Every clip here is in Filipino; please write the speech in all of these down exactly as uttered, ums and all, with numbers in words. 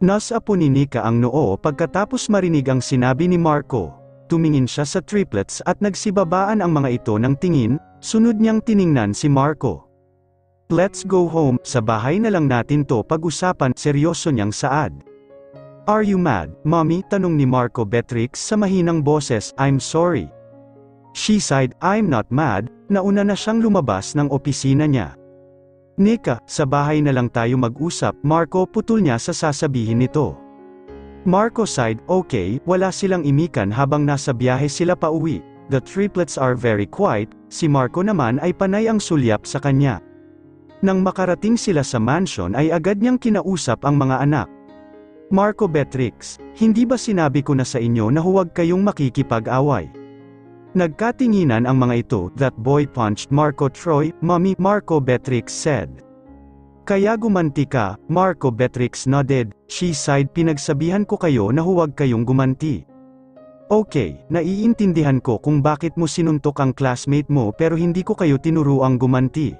Nasapo ni Nika ang noo pagkatapos marinig ang sinabi ni Marco. Tumingin siya sa triplets at nagsibabaan ang mga ito ng tingin, sunod niyang tiningnan si Marco. Let's go home, sa bahay na lang natin to pag-usapan, seryoso niyang saad. Are you mad, mommy? Tanong ni Marco Beatrix sa mahinang boses. I'm sorry. She sighed. I'm not mad. Nauna na siyang lumabas ng opisina niya. Nika, sa bahay na lang tayo mag-usap, Marco, putol niya sa sasabihin nito. Marco sighed. Okay, wala silang imikan habang nasa biyahe sila pa uwi. The triplets are very quiet, si Marco naman ay panay ang sulyap sa kanya. Nang makarating sila sa mansion ay agad niyang kinausap ang mga anak. Marco Beatrix, hindi ba sinabi ko na sa inyo na huwag kayong makikipag-away? Nagkatinginan ang mga ito. That boy punched Marco Troy, mommy, Marco Beatrix said. Kaya gumanti ka, Marco Beatrix nodded. She sighed. Pinagsabihan ko kayo na huwag kayong gumanti. Okay, naiintindihan ko kung bakit mo sinuntok ang classmate mo pero hindi ko kayo tinuruang gumanti.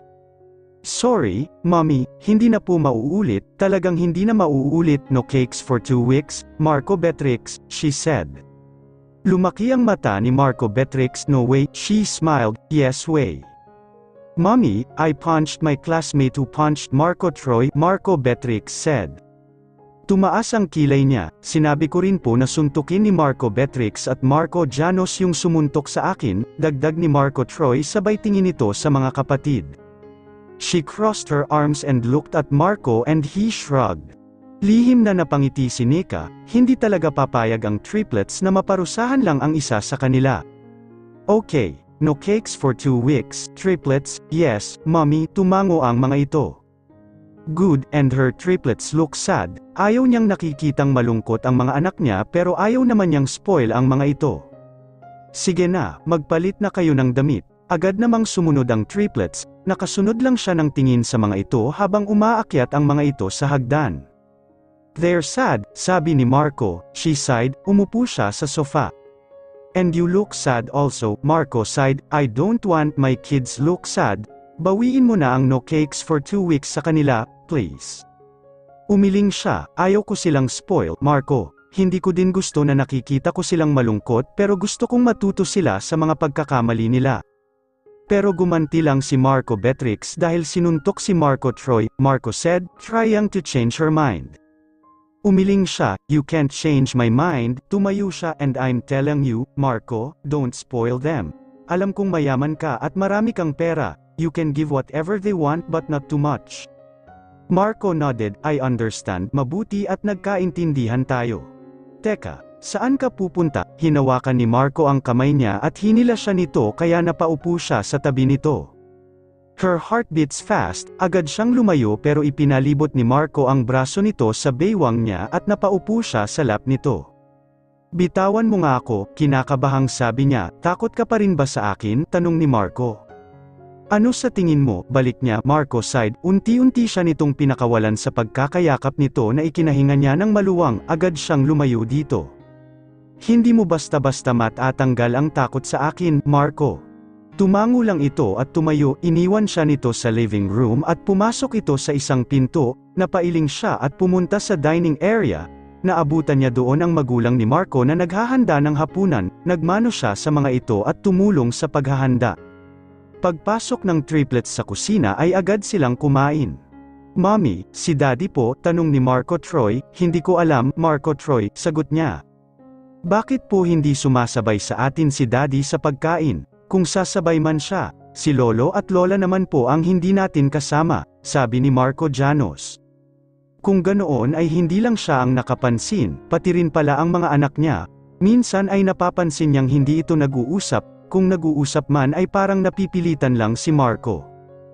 Sorry, mommy, hindi na po mauulit, talagang hindi na mauulit. No cakes for two weeks, Marco Beatrix, she said. Lumaki ang mata ni Marco Beatrix. No way, she smiled. Yes way. Mommy, I punched my classmate who punched Marco Troy, Marco Beatrix said. Tumaas ang kilay niya. Sinabi ko rin po na suntukin ni Marco Beatrix at Marco Janos yung sumuntok sa akin, dagdag ni Marco Troy sabay tingin ito sa mga kapatid. She crossed her arms and looked at Marco and he shrugged. Lihim na napangiti si Nika, hindi talaga papayag ang triplets na maparusahan lang ang isa sa kanila. Okay, no cakes for two weeks, triplets, yes, mommy, tumango ang mga ito. Good, and her triplets look sad. Ayaw niyang nakikitang malungkot ang mga anak niya pero ayaw naman niyang spoil ang mga ito. Sige na, magpalit na kayo ng damit. Agad namang sumunod ang triplets, nakasunod lang siya ng tingin sa mga ito habang umaakyat ang mga ito sa hagdan. They're sad, sabi ni Marco. She sighed. Umupo siya sa sofa. And you look sad also, Marco sighed. I don't want my kids look sad. Bawiin mo na ang no cakes for two weeks sa kanila, please. Umiling siya. Ayaw ko silang spoil, Marco. Hindi ko din gusto na nakikita ko silang malungkot pero gusto kong matuto sila sa mga pagkakamali nila. Pero gumanti lang si Marco Beatrix dahil sinuntok si Marco Troy. Marco said, trying to change her mind. Umiling siya. You can't change my mind. Tumayo siya. And I'm telling you, Marco, don't spoil them. Alam kong mayaman ka at marami kang pera. You can give whatever they want but not too much. Marco nodded. I understand. Mabuti at nagkaintindihan tayo. Teka, saan ka pupunta? Hinawakan ni Marco ang kamay niya at hinila siya nito kaya napaupo siya sa tabi nito. Her heart beats fast. Agad siyang lumayo pero ipinalibot ni Marco ang braso nito sa baywang niya at napaupo siya sa lap nito. Bitawan mo nga ako, kinakabahang sabi niya. Takot ka pa rin ba sa akin? Tanong ni Marco. Ano sa tingin mo? Balik niya. Marco sighed. Unti-unti siya nitong pinakawalan sa pagkakayakap nito na ikinahinga niya ng maluwang. Agad siyang lumayo dito. Hindi mo basta-basta matatanggal ang takot sa akin, Marco. Tumango lang ito at tumayo. Iniwan siya nito sa living room at pumasok ito sa isang pinto. Napailing siya at pumunta sa dining area. Naabutan niya doon ang magulang ni Marco na naghahanda ng hapunan. Nagmano siya sa mga ito at tumulong sa paghahanda. Pagpasok ng triplets sa kusina ay agad silang kumain. Mommy, si Daddy po, tanong ni Marco Troy. Hindi ko alam, Marco Troy, sagot niya. Bakit po hindi sumasabay sa atin si Daddy sa pagkain? Kung sasabay man siya, si Lolo at Lola naman po ang hindi natin kasama, sabi ni Marco Janos. Kung ganoon ay hindi lang siya ang nakapansin, pati rin pala ang mga anak niya. Minsan ay napapansin niyang hindi ito nag-uusap. Kung nag-uusap man ay parang napipilitan lang si Marco.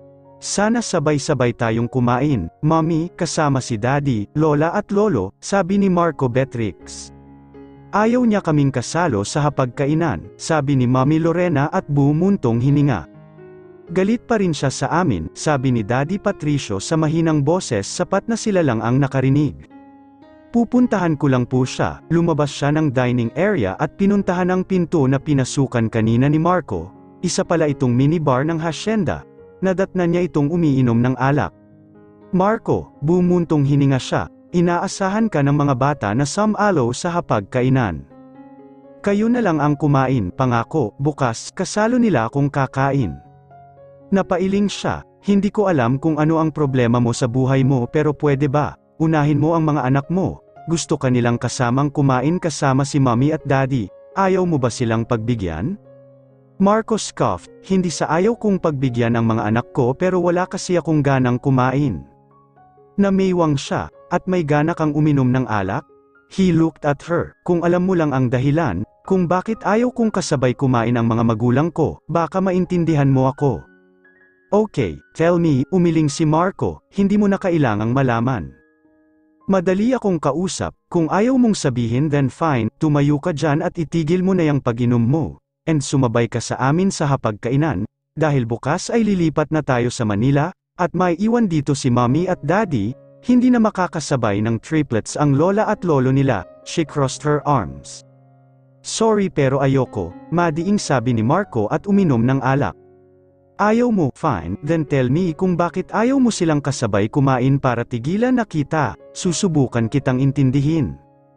Sana sabay-sabay tayong kumain, Mommy, kasama si Daddy, Lola at Lolo, sabi ni Marco Beatrix. Ayaw niya kaming kasalo sa hapagkainan, sabi ni Mommy Lorena at bumuntong hininga. Galit pa rin siya sa amin, sabi ni Daddy Patricio sa mahinang boses sapat na sila lang ang nakarinig. Pupuntahan ko lang po siya. Lumabas siya ng dining area at pinuntahan ang pinto na pinasukan kanina ni Marco. Isa pala itong minibar ng hacienda. Nadatnan niya itong umiinom ng alak. Marco, bumuntong hininga siya. inaasahan ka ng mga bata na sumalo sa hapagkainan. Kayo na lang ang kumain, pangako, bukas, kasalo nila akong kakain. Napailing siya, hindi ko alam kung ano ang problema mo sa buhay mo pero pwede ba, unahin mo ang mga anak mo, gusto ka nilang kasamang kumain kasama si mommy at daddy, ayaw mo ba silang pagbigyan? Marco scoffed, hindi sa ayaw kong pagbigyan ang mga anak ko pero wala kasi akong ganang kumain. Namiwang siya, at may gana kang uminom ng alak? He looked at her, kung alam mo lang ang dahilan, kung bakit ayaw kong kasabay kumain ang mga magulang ko, baka maintindihan mo ako. Okay, tell me, umiling si Marco, hindi mo na kailangang malaman. Madali akong kausap, kung ayaw mong sabihin then fine, tumayo ka dyan at itigil mo na yung pag-inom mo, and sumabay ka sa amin sa hapagkainan, dahil bukas ay lilipat na tayo sa Manila, at may iwan dito si mommy at daddy, hindi na makakasabay ng triplets ang lola at lolo nila, she crossed her arms. Sorry pero ayoko, madiing sabi ni Marco at uminom ng alak. Ayaw mo, fine, then tell me kung bakit ayaw mo silang kasabay kumain para tigilan na kita, susubukan kitang intindihin.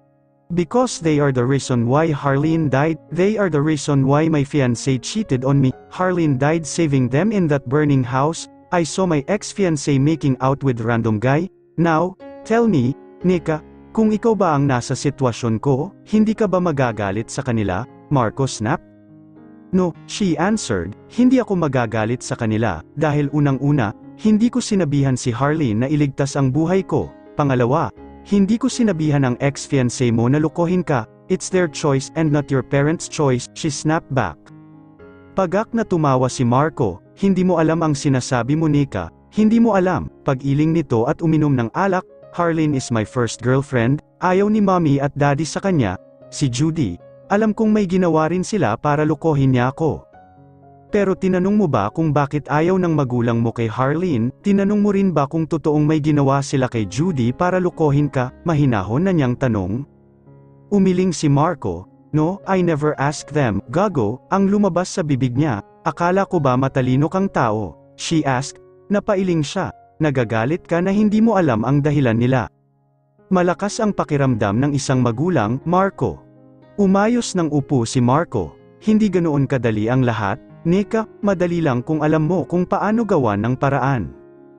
Because they are the reason why Harleen died, they are the reason why my fiancé cheated on me, Harleen died saving them in that burning house, I saw my ex-fiancé making out with random guy. Now, tell me, Nika, kung ikaw ba ang nasa sitwasyon ko, hindi ka ba magagalit sa kanila, Marco snapped? No, she answered, hindi ako magagalit sa kanila, dahil unang-una, hindi ko sinabihan si Harleen na iligtas ang buhay ko, pangalawa, hindi ko sinabihan ang ex-fiancé mo na lukohin ka, it's their choice and not your parents' choice, she snapped back. Pagak na tumawa si Marco, hindi mo alam ang sinasabi mo Nika, hindi mo alam, pag-iling nito at uminom ng alak, Harleen is my first girlfriend, ayaw ni mommy at daddy sa kanya, si Judy, alam kong may ginawa rin sila para lukohin niya ako. Pero tinanong mo ba kung bakit ayaw ng magulang mo kay Harleen, tinanong mo rin ba kung totoong may ginawa sila kay Judy para lukohin ka, mahinahon na niyang tanong. Umiling si Marco, no, I never asked them, gago, ang lumabas sa bibig niya, akala ko ba matalino kang tao, she asked. Napailing siya, nagagalit ka na hindi mo alam ang dahilan nila. Malakas ang pakiramdam ng isang magulang, Marco. Umayos ng upo si Marco, hindi ganoon kadali ang lahat, Nika, madali lang kung alam mo kung paano gawan ng paraan.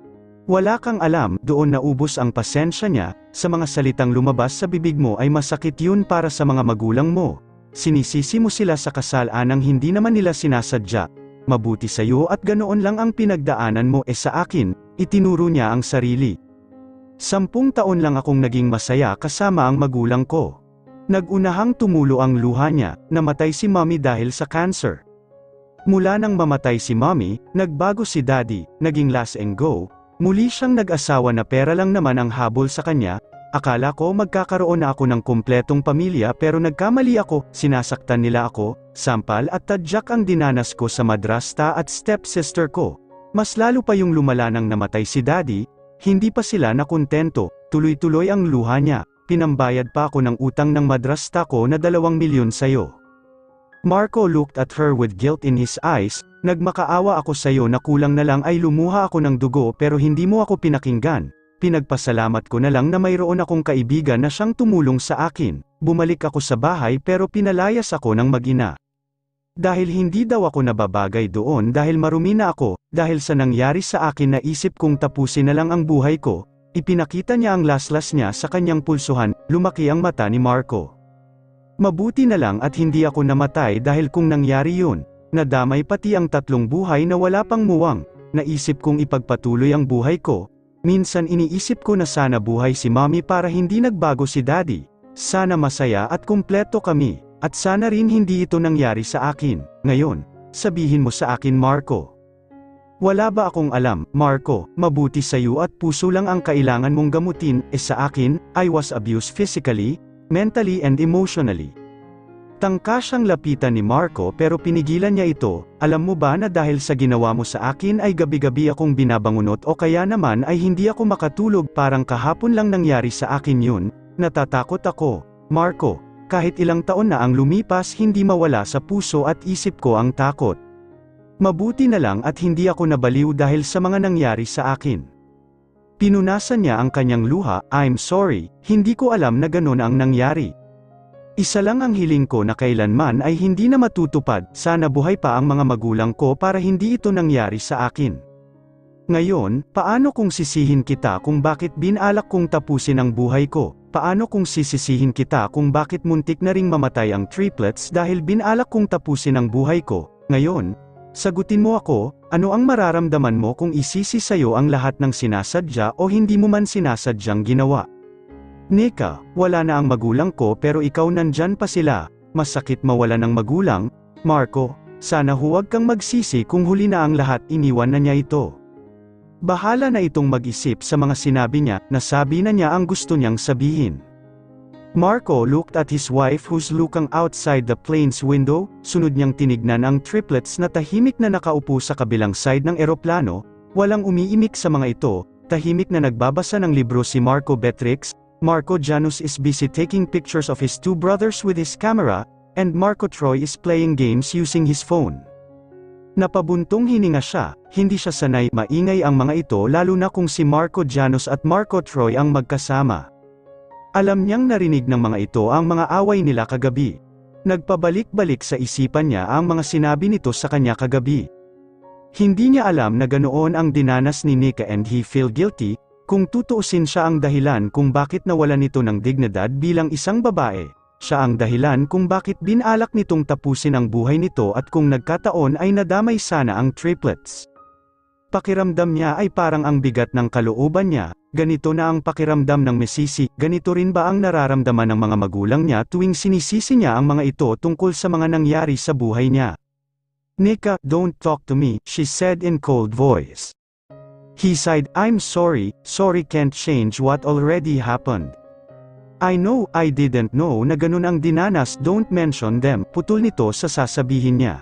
Wala kang alam, doon naubos ang pasensya niya, sa mga salitang lumabas sa bibig mo ay masakit yun para sa mga magulang mo. Sinisisi mo sila sa kasalanang hindi naman nila sinasadya. Mabuti sa'yo at ganoon lang ang pinagdaanan mo e sa akin, itinuro niya ang sarili. Sampung taon lang akong naging masaya kasama ang magulang ko. Nagunahang tumulo ang luha niya, namatay si mommy dahil sa cancer. Mula nang mamatay si mommy, nagbago si daddy, naging last and go, muli siyang nag-asawa na pera lang naman ang habol sa kanya, akala ko magkakaroon na ako ng kumpletong pamilya pero nagkamali ako, sinasaktan nila ako, sampal at tadyak ang dinanas ko sa madrasta at stepsister ko. Mas lalo pa yung lumala nang namatay si daddy, hindi pa sila nakontento, tuloy-tuloy ang luha niya, pinambayad pa ako ng utang ng madrasta ko na dalawang milyon sayo. Marco looked at her with guilt in his eyes, nagmakaawa ako sayo na kulang na lang ay lumuha ako ng dugo pero hindi mo ako pinakinggan, pinagpasalamat ko na lang na mayroon akong kaibigan na siyang tumulong sa akin, bumalik ako sa bahay pero pinalayas ako ng mag-ina. Dahil hindi daw ako nababagay doon dahil marumi na ako, dahil sa nangyari sa akin naisip kong tapusin na lang ang buhay ko, ipinakita niya ang laslas niya sa kanyang pulsuhan, lumaki ang mata ni Marco. Mabuti na lang at hindi ako namatay dahil kung nangyari yun, nadamay pati ang tatlong buhay na wala pang muwang, naisip kong ipagpatuloy ang buhay ko, minsan iniisip ko na sana buhay si mommy para hindi nagbago si daddy, sana masaya at kumpleto kami, at sana rin hindi ito nangyari sa akin, ngayon, sabihin mo sa akin Marco. Wala ba akong alam, Marco, mabuti sa'yo at puso lang ang kailangan mong gamutin, e sa akin, I was abused physically, mentally and emotionally. Tangka siyang lapitan ni Marco pero pinigilan niya ito, alam mo ba na dahil sa ginawa mo sa akin ay gabi-gabi akong binabangunot o kaya naman ay hindi ako makatulog parang kahapon lang nangyari sa akin yun, natatakot ako, Marco, kahit ilang taon na ang lumipas hindi mawala sa puso at isip ko ang takot. Mabuti na lang at hindi ako nabaliw dahil sa mga nangyari sa akin. Pinunasan niya ang kanyang luha, "I'm sorry, hindi ko alam na ganon ang nangyari. Isa lang ang hiling ko na kailanman ay hindi na matutupad, sana buhay pa ang mga magulang ko para hindi ito nangyari sa akin. Ngayon, paano kung sisihin kita kung bakit binalak kong tapusin ang buhay ko? Paano kung sisisihin kita kung bakit muntik na ring mamatay ang triplets dahil binalak kong tapusin ang buhay ko? Ngayon, sagutin mo ako, ano ang mararamdaman mo kung isisi sa'yo ang lahat ng sinasadya o hindi mo man sinasadyang ginawa? Nika, wala na ang magulang ko pero ikaw nandyan pa sila, masakit mawala ng magulang. Marco, sana huwag kang magsisi kung huli na ang lahat, iniwan na niya ito. Bahala na itong mag-isip sa mga sinabi niya, nasabi na niya ang gusto niyang sabihin." Marco looked at his wife who's looking outside the plane's window, sunod niyang tinignan ang triplets na tahimik na nakaupo sa kabilang side ng eroplano, walang umiimik sa mga ito, tahimik na nagbabasa ng libro si Marco Beatrix. Marco Janus is busy taking pictures of his two brothers with his camera, and Marco Troy is playing games using his phone. Napabuntong hininga siya, hindi siya sanay maingay ang mga ito lalo na kung si Marco Janus at Marco Troy ang magkasama. Alam niyang narinig ng mga ito ang mga away nila kagabi. Nagpabalik-balik sa isipan niya ang mga sinabi nito sa kanya kagabi. Hindi niya alam na ganoon ang dinanas ni Nika and he feel guilty, kung tutuusin siya ang dahilan kung bakit nawalan nito ng dignidad bilang isang babae. Siya ang dahilan kung bakit binalak nitong tapusin ang buhay nito at kung nagkataon ay nadamay sana ang triplets. Pakiramdam niya ay parang ang bigat ng kalooban niya, ganito na ang pakiramdam ng mesisi, ganito rin ba ang nararamdaman ng mga magulang niya tuwing sinisisi niya ang mga ito tungkol sa mga nangyari sa buhay niya. "Nika, don't talk to me," she said in cold voice. He sighed, "I'm sorry, sorry can't change what already happened. I know, I didn't know na ganun ang dinanas, don't mention them," putol nito sa sasabihin niya.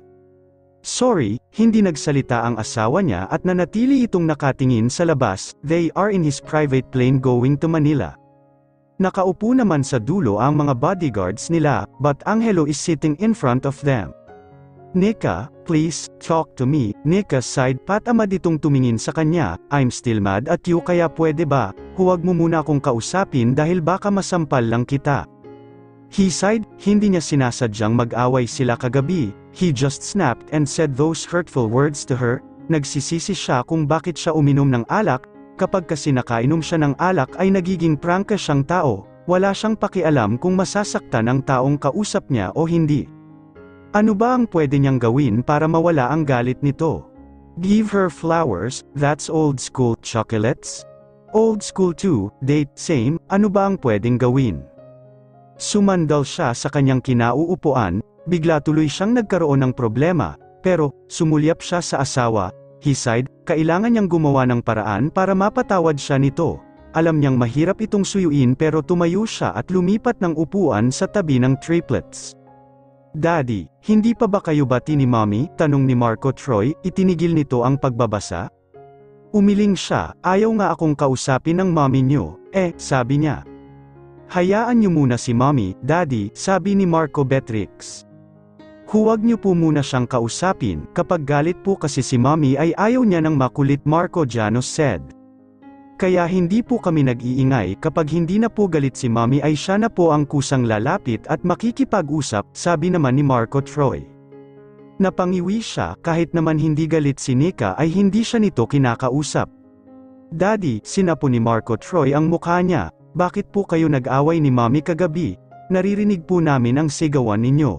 Sorry, hindi nagsalita ang asawa niya at nanatili itong nakatingin sa labas. They are in his private plane going to Manila. Nakaupo naman sa dulo ang mga bodyguards nila, but Angelo is sitting in front of them. "Nika, please, talk to me," Nika sighed, patamad itong tumingin sa kanya. "I'm still mad at you kaya pwede ba, huwag mo muna akong kausapin dahil baka masampal lang kita." He sighed, hindi niya sinasadyang mag-away sila kagabi, he just snapped and said those hurtful words to her. Nagsisisi siya kung bakit siya uminom ng alak, kapag kasi nakainom siya ng alak ay nagiging prangka siyang tao, wala siyang pakialam kung masasaktan ang taong kausap niya o hindi. Ano ba ang pwede niyang gawin para mawala ang galit nito? Give her flowers, that's old school. Chocolates? Old school too, date, same, ano ba ang pwedeng gawin? Sumandal siya sa kanyang kinauupuan, bigla tuloy siyang nagkaroon ng problema, pero, sumulyap siya sa asawa. He sighed, kailangan niyang gumawa ng paraan para mapatawad siya nito. Alam niyang mahirap itong suyuin pero tumayo siya at lumipat ng upuan sa tabi ng triplets. "Daddy, hindi pa ba kayo bati ni Mommy?" tanong ni Marco Troy, itinigil nito ang pagbabasa. Umiling siya, "Ayaw nga akong kausapin ng mommy niyo," eh, sabi niya. "Hayaan niyo muna si Mommy, Daddy," sabi ni Marco Beatrix. "Huwag niyo po muna siyang kausapin, kapag galit po kasi si Mommy ay ayaw niya ng makulit," Marco Janus said. "Kaya hindi po kami nag-iingay, kapag hindi na po galit si Mommy ay siya na po ang kusang lalapit at makikipag-usap," sabi naman ni Marco Troy. Napangiwi siya, kahit naman hindi galit si Nika ay hindi siya nito kinakausap. "Daddy," sinapo ni Marco Troy ang mukha niya, "bakit po kayo nag-away ni Mommy kagabi? Naririnig po namin ang sigawan ninyo."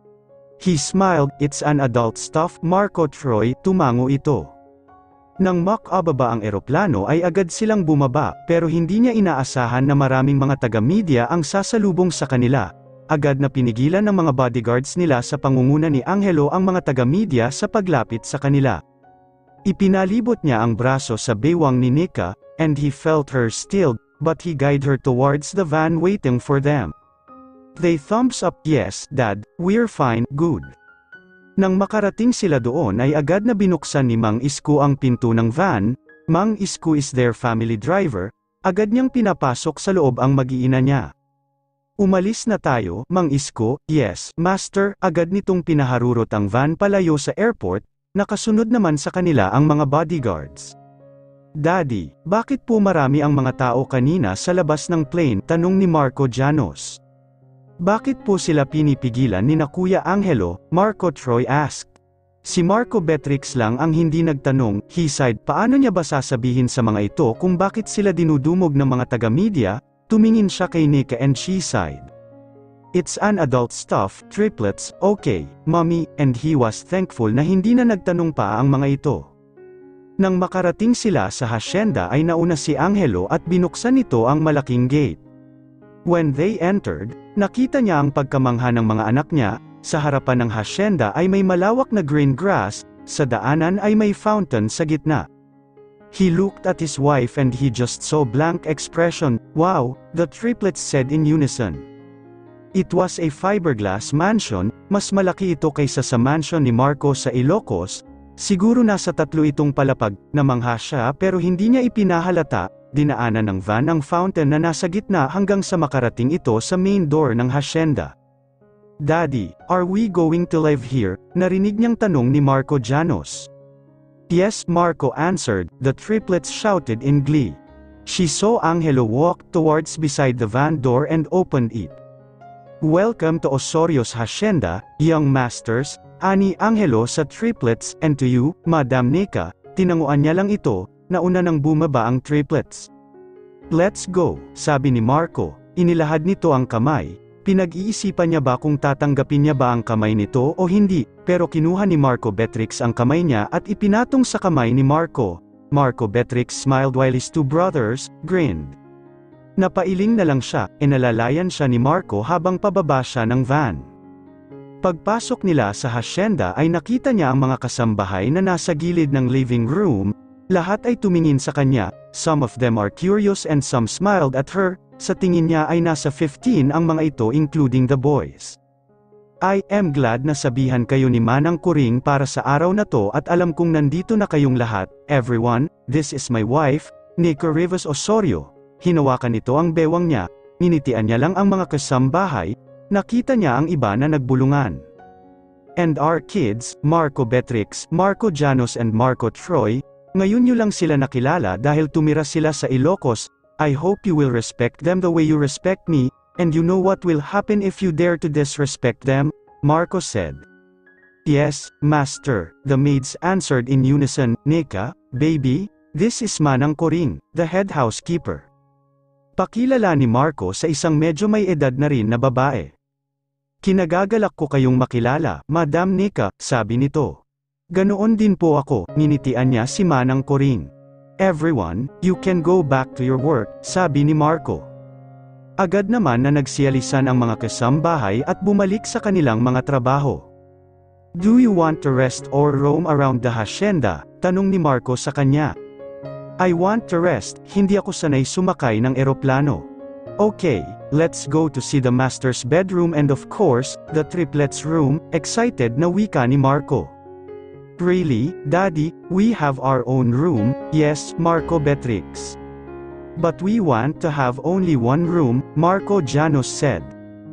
He smiled, "It's an adult stuff," Marco Troy, tumango ito. Nang makababa ang eroplano ay agad silang bumaba, pero hindi niya inaasahan na maraming mga taga-media ang sasalubong sa kanila. Agad na pinigilan ng mga bodyguards nila sa pangunguna ni Angelo ang mga taga-media sa paglapit sa kanila. Ipinalibot niya ang braso sa baywang ni Nika, and he felt her stilled, but he guided her towards the van waiting for them. They thumbs up, "Yes, Dad, we're fine, good." Nang makarating sila doon ay agad na binuksan ni Mang Isko ang pinto ng van. Mang Isko is their family driver, agad niyang pinapasok sa loob ang mag-iina niya. "Umalis na tayo, Mang Isko." "Yes, Master," agad nitong pinaharurot ang van palayo sa airport, nakasunod naman sa kanila ang mga bodyguards. Daddy, bakit po marami ang mga tao kanina sa labas ng plane? Tanong ni Marco Llanos. Bakit po sila pinipigilan ni na Kuya Angelo? Marco Troy asked. Si Marco Beatrix lang ang hindi nagtanong. He sighed. Paano niya ba sasabihin sa mga ito kung bakit sila dinudumog ng mga taga-media? Tumingin siya kay Nika and she sighed. It's an adult stuff, triplets, okay, mommy, and he was thankful na hindi na nagtanong pa ang mga ito. Nang makarating sila sa hasyenda ay nauna si Angelo at binuksan nito ang malaking gate. When they entered, nakita niya ang pagkamangha ng mga anak niya. Sa harapan ng hasyenda ay may malawak na green grass, sa daanan ay may fountain sa gitna. He looked at his wife and he just saw blank expression. Wow, the triplets said in unison. It was a fiberglass mansion, mas malaki ito kaysa sa mansion ni Marco sa Ilocos. Siguro nasa tatlo itong palapag. Namangha siya pero hindi niya ipinahalata. Dinaanan ng van ang fountain na nasa gitna hanggang sa makarating ito sa main door ng hasyenda. Daddy, are we going to live here? Narinig niyang tanong ni Marco Llanos. Yes, Marco answered. The triplets shouted in glee. She saw Angelo walk towards beside the van door and opened it. Welcome to Osorio's hacienda, young masters, ani Angelo sa triplets, and to you, Madam Nika. Tinanguan niya lang ito, nauna nang bumaba ang triplets. Let's go, sabi ni Marco. Inilahad nito ang kamay. Pinag-iisipan niya ba kung tatanggapin niya ba ang kamay nito o hindi, pero kinuha ni Marco Beatrix ang kamay niya at ipinatong sa kamay ni Marco. Marco Beatrix smiled while his two brothers grinned. Napailing na lang siya, e nalalayan siya ni Marco habang pababa siya ng van. Pagpasok nila sa hacienda ay nakita niya ang mga kasambahay na nasa gilid ng living room. Lahat ay tumingin sa kanya, some of them are curious and some smiled at her. Sa tingin niya ay nasa fifteen ang mga ito including the boys. I am glad na sabihan kayo ni Manang Kuring para sa araw na to at alam kong nandito na kayong lahat. Everyone, this is my wife, Nika Rivas Osorio. Hinawakan nito ang bewang niya, minitian niya lang ang mga kasambahay, nakita niya ang iba na nagbulungan. And our kids, Marco Beatrix, Marco Llanos and Marco Troy, ngayon niyo lang sila nakilala dahil tumira sila sa Ilocos. I hope you will respect them the way you respect me, and you know what will happen if you dare to disrespect them, Marco said. Yes, master, the maids answered in unison. Nika, baby, this is Manang Kuring, the head housekeeper. Pakilala ni Marco sa isang medyo may edad na rin na babae. Kinagagalak ko kayong makilala, Madam Nika, sabi nito. Ganoon din po ako, ninitian niya si Manang Kuring. Everyone, you can go back to your work, sabi ni Marco. Agad naman na nagsiyalisan ang mga kasambahay at bumalik sa kanilang mga trabaho. Do you want to rest or roam around the hacienda? Tanong ni Marco sa kanya. I want to rest, hindi ako sanay sumakay ng eroplano. Okay, let's go to see the master's bedroom and of course, the triplets' room, excited na wika ni Marco. Really, Daddy, we have our own room, yes, Marco Beatrix. But we want to have only one room, Marco Llanos said.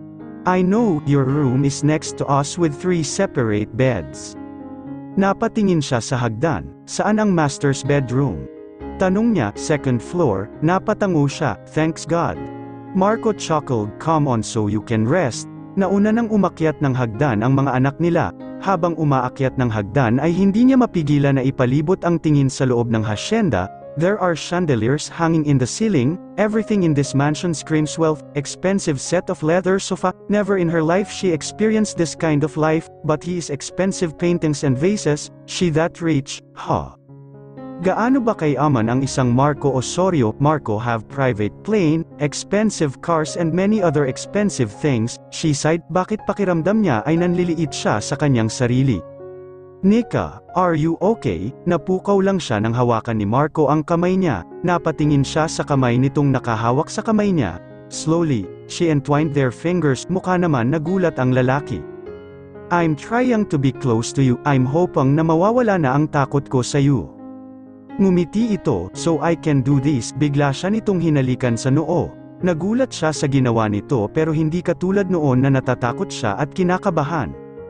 I know, your room is next to us with three separate beds. Napatingin siya sa hagdan, saan ang master's bedroom? Tanong niya, second floor, napatango siya, thanks God. Marco chuckled, come on so you can rest. Nauna nang umakyat ng hagdan ang mga anak nila. Habang umaakyat ng hagdan ay hindi niya mapigilan na ipalibot ang tingin sa loob ng hacienda. There are chandeliers hanging in the ceiling. Everything in this mansion screams wealth. Expensive set of leather sofa. Never in her life she experienced this kind of life, but he is expensive paintings and vases. She that rich, huh? Gaano ba kayaman ang isang Marco Osorio? Marco have private plane, expensive cars and many other expensive things. She sighed, bakit pakiramdam niya ay nanliliit siya sa kanyang sarili. Nika, are you okay? Napukaw lang siya nang hawakan ni Marco ang kamay niya. Napatingin siya sa kamay nitong nakahawak sa kamay niya. Slowly, she entwined their fingers. Mukha naman nagulat ang lalaki. I'm trying to be close to you. I'm hoping na mawawala na ang takot ko sa iyo. Ngumiti ito, so I can do this. Bigla siya nitong hinalikan sa noo. Nagulat siya sa ginawa nito pero hindi katulad noon na natatakot siya at kinakabahan.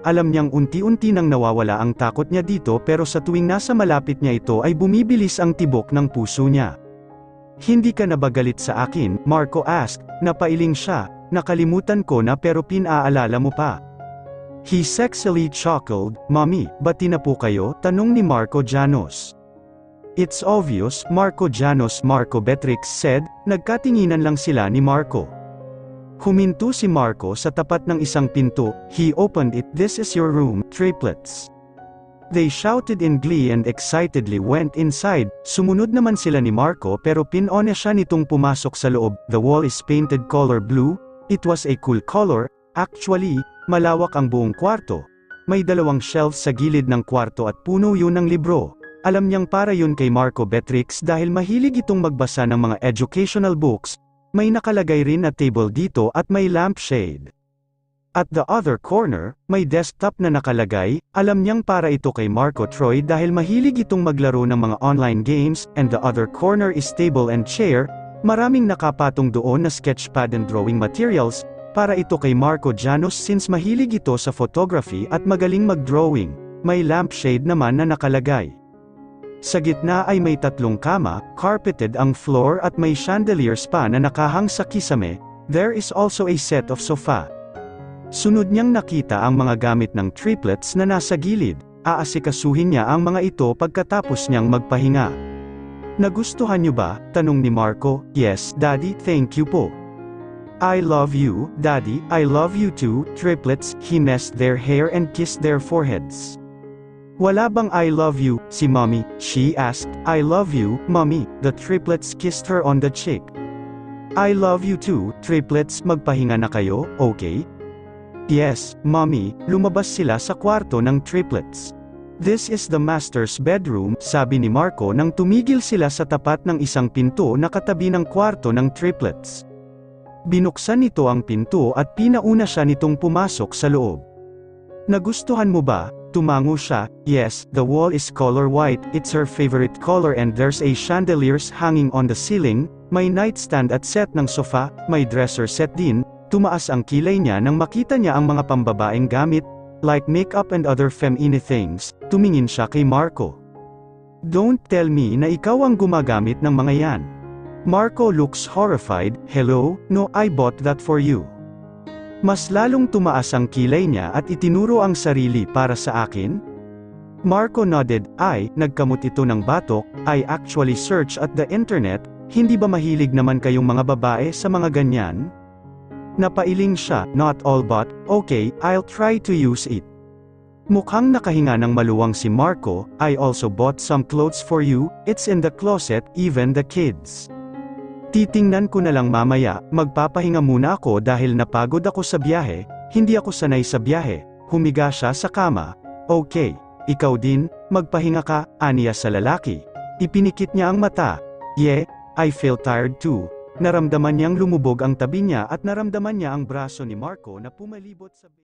Alam niyang unti-unti nang nawawala ang takot niya dito pero sa tuwing nasa malapit niya ito ay bumibilis ang tibok ng puso niya. Hindi ka na ba galit sa akin? Marco asked. Napailing siya. Nakalimutan ko na pero pinaalala mo pa. He sexily chuckled. Mommy, bati na po kayo? Tanong ni Marco Janos. It's obvious, Marco Janos. Marco Beatrix said. Nagkatinginan lang sila ni Marco. Huminto si Marco sa tapat ng isang pinto. He opened it. This is your room, triplets. They shouted in glee and excitedly went inside. Sumunod naman sila ni Marco pero pinone siya nitong pumasok sa loob. The wall is painted color blue. It was a cool color. Actually, malawak ang buong kwarto. May dalawang shelves sa gilid ng kwarto at puno yun ng libro. Alam niyang para yun kay Marco Beatrix dahil mahilig itong magbasa ng mga educational books. May nakalagay rin na table dito at may lampshade. At the other corner, may desktop na nakalagay. Alam niyang para ito kay Marco Troy dahil mahilig itong maglaro ng mga online games, and the other corner is table and chair. Maraming nakapatong doon na sketchpad and drawing materials, para ito kay Marco Janos since mahilig ito sa photography at magaling mag-drawing. May lampshade naman na nakalagay. Sa gitna ay may tatlong kama, carpeted ang floor at may chandeliers pa na nakahang sa kisame. There is also a set of sofa. Sunod niyang nakita ang mga gamit ng triplets na nasa gilid. Aasikasuhin niya ang mga ito pagkatapos niyang magpahinga. Nagustuhan niyo ba? Tanong ni Marco. Yes, Daddy, thank you po. I love you, Daddy, I love you too. Triplets, he messed their hair and kissed their foreheads. Wala bang I love you, si Mommy? She asked. I love you, Mommy. The triplets kissed her on the cheek. I love you too, triplets. Magpahinga na kayo, okay? Yes, Mommy. Lumabas sila sa kwarto ng triplets. This is the master's bedroom, sabi ni Marco nang tumigil sila sa tapat ng isang pinto na katabi ng kwarto ng triplets. Binuksan nito ang pinto at pinauna siya nitong pumasok sa loob. Nagustuhan mo ba? Tumango siya. Yes, the wall is color white, it's her favorite color and there's a chandeliers hanging on the ceiling, may nightstand at set ng sofa, may dresser set din. Tumaas ang kilay niya nang makita niya ang mga pambabaeng gamit, like makeup and other feminine things. Tumingin siya kay Marco. Don't tell me na ikaw ang gumagamit ng mga yan. Marco looks horrified. Hello, no, I bought that for you. Mas lalong tumaas ang kilay niya at itinuro ang sarili para sa akin. Marco nodded. Ay, nagkamot ito ng batok. I actually search at the internet. Hindi ba mahilig naman kayong mga babae sa mga ganyan? Napailing siya. Not all but, okay, I'll try to use it. Mukhang nakahinga ng maluwang si Marco. I also bought some clothes for you. It's in the closet, even the kids. Titingnan ko na lang mamaya. Magpapahinga muna ako dahil napagod ako sa biyahe. Hindi ako sanay sa biyahe. Humiga siya sa kama. Okay, ikaw din, magpahinga ka, aniya sa lalaki. Ipinikit niya ang mata. Yeah, I feel tired too. Naramdaman niyang lumubog ang tabi niya at naramdaman niya ang braso ni Marco na pumalibot sa